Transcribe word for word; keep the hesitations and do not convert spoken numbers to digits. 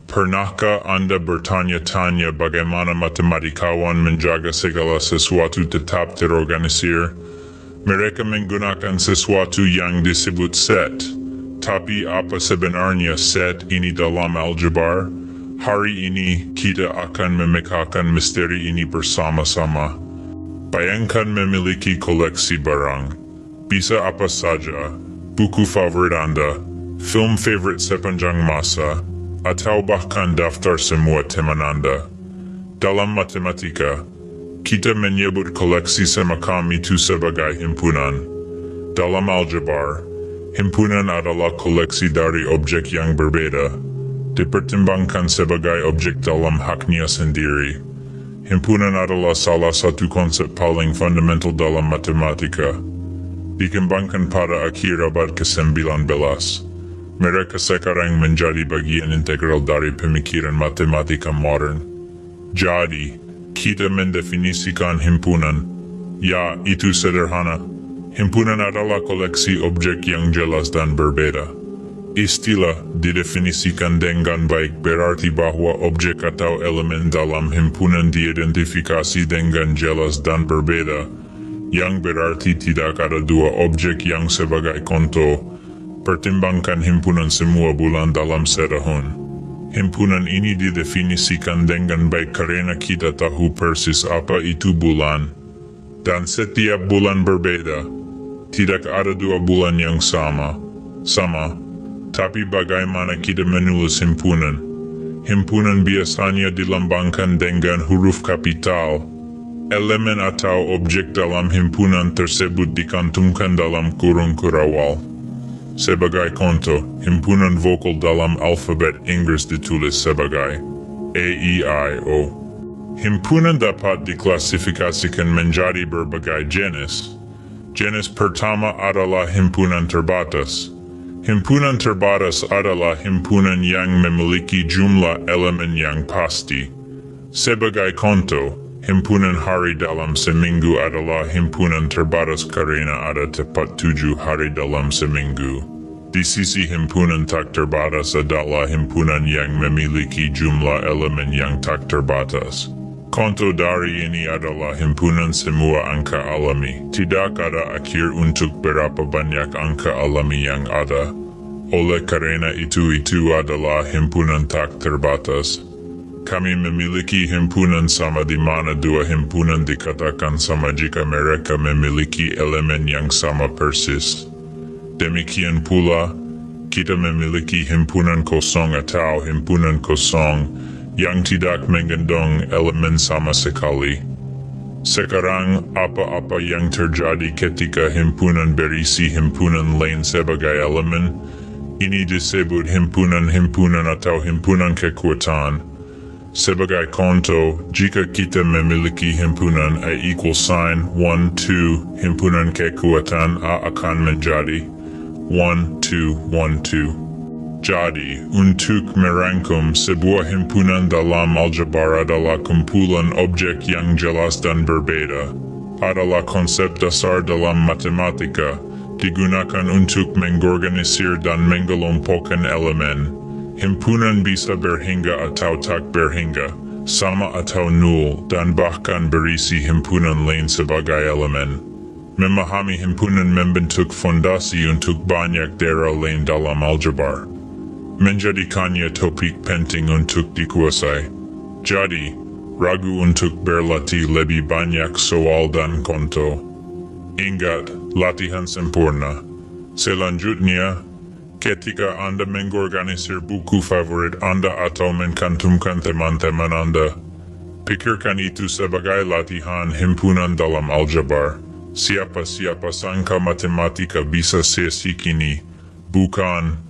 Pernahkah Anda bertanya-tanya bagaimana matematikawan menjaga segala sesuatu tetap terorganisir? Mereka menggunakan sesuatu yang disebut set. Tapi apa sebenarnya set ini dalam aljabar? Hari ini kita akan memecahkan misteri ini bersama-sama. Bayangkan memiliki koleksi barang. Bisa apa saja, buku favorit Anda, film favorit sepanjang masa, atau bahkan daftar semua teman Anda. Dalam matematika, kita menyebut koleksi semacam itu sebagai himpunan. Dalam aljabar, himpunan adalah koleksi dari objek yang berbeda, dipertimbangkan sebagai objek dalam haknya sendiri. Himpunan adalah salah satu konsep paling fundamental dalam matematika. Dikembangkan pada akhir abad kesembilan belas. Mereka sekarang menjadi bagian integral dari pemikiran matematika modern. Jadi, kita mendefinisikan himpunan. Ya, itu sederhana. Himpunan adalah koleksi objek yang jelas dan berbeda. Istilah didefinisikan dengan baik berarti bahwa objek atau elemen dalam himpunan diidentifikasi dengan jelas dan berbeda, yang berarti tidak ada dua objek yang sebagai konto. Pertimbangkan himpunan semua bulan dalam setahun. Himpunan ini didefinisikan dengan baik karena kita tahu persis apa itu bulan. Dan setiap bulan berbeda. Tidak ada dua bulan yang sama. Sama. Tapi bagaimana kita menulis himpunan? Himpunan biasanya dilambangkan dengan huruf kapital. Elemen atau objek dalam himpunan tersebut dicantumkan dalam kurung kurawal. Sebagai contoh, himpunan vokal dalam alfabet Inggris ditulis sebagai A, E, I, O. Himpunan dapat diklasifikasikan menjadi berbagai jenis. Jenis pertama adalah himpunan terbatas. Himpunan terbatas adalah himpunan yang memiliki jumlah elemen yang pasti. Sebagai contoh, himpunan hari dalam seminggu adalah himpunan terbatas karena ada tepat tujuh hari dalam seminggu. Di sisi himpunan tak terbatas adalah himpunan yang memiliki jumlah elemen yang tak terbatas. Contoh dari ini adalah himpunan semua angka alami. Tidak ada akhir untuk berapa banyak angka alami yang ada. Oleh karena itu itu adalah himpunan tak terbatas. Kami memiliki himpunan sama di mana dua himpunan dikatakan sama jika mereka memiliki elemen yang sama persis. Demikian pula, kita memiliki himpunan kosong atau himpunan kosong yang tidak mengandung elemen sama sekali. Sekarang, apa-apa yang terjadi ketika himpunan berisi himpunan lain sebagai elemen, ini disebut himpunan-himpunan atau himpunan kekuatan. Sebagai contoh, jika kita memiliki himpunan A equal sign one, two, himpunan kekuatan A akan menjadi one, two, one, two. Jadi, untuk merangkum sebuah himpunan dalam aljabar adalah kumpulan objek yang jelas dan berbeda. Adalah konsep dasar dalam matematika, digunakan untuk mengorganisir dan mengelompokkan elemen. Himpunan bisa berhingga atau tak berhingga, sama atau nol, dan bahkan berisi himpunan lain sebagai elemen. Memahami himpunan membentuk fondasi untuk banyak daerah lain dalam aljabar. Menjadikannya topik penting untuk dikuasai. Jadi, ragu untuk berlatih lebih banyak soal dan konto. Ingat, latihan sempurna. Selanjutnya, ketika Anda mengorganisir buku favorit Anda atau mencantumkan teman-teman Anda, pikirkan itu sebagai latihan himpunan dalam aljabar. Siapa-siapa sangka matematika bisa seasik ini, bukan?